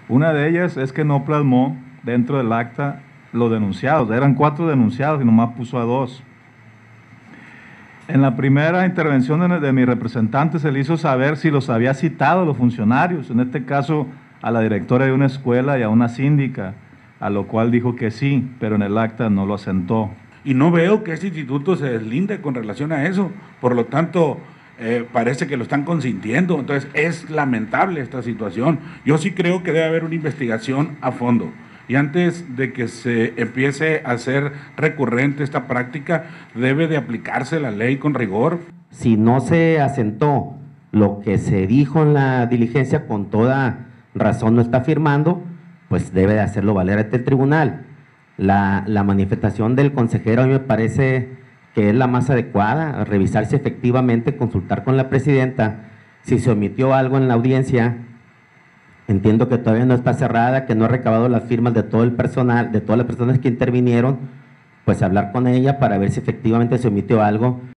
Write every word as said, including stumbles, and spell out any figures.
Una de ellas es que no plasmó dentro del acta los denunciados. Eran cuatro denunciados y nomás puso a dos. En la primera intervención de, de mi representante se le hizo saber si los había citado a los funcionarios, en este caso a la directora de una escuela y a una síndica, a lo cual dijo que sí, pero en el acta no lo asentó. Y no veo que este instituto se deslinde con relación a eso, por lo tanto, eh, parece que lo están consintiendo, entonces es lamentable esta situación. Yo sí creo que debe haber una investigación a fondo. Y antes de que se empiece a hacer recurrente esta práctica, debe de aplicarse la ley con rigor. Si no se asentó lo que se dijo en la diligencia, con toda razón no está firmando, pues debe de hacerlo valer ante el tribunal. La, la manifestación del consejero a mí me parece que es la más adecuada, revisar si efectivamente, consultar con la presidenta, si se omitió algo en la audiencia. Entiendo que todavía no está cerrada, que no ha recabado las firmas de todo el personal, de todas las personas que intervinieron, pues hablar con ella para ver si efectivamente se omitió algo.